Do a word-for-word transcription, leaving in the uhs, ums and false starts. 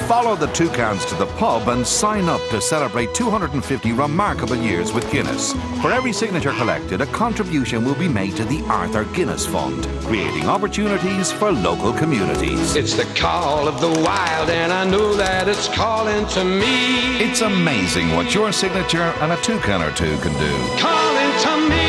Follow the toucans to the pub and sign up to celebrate two hundred fifty remarkable years with Guinness. For every signature collected, a contribution will be made to the Arthur Guinness Fund, creating opportunities for local communities. It's the call of the wild, and I know that it's calling to me. It's amazing what your signature and a toucan or two can do. Calling to me.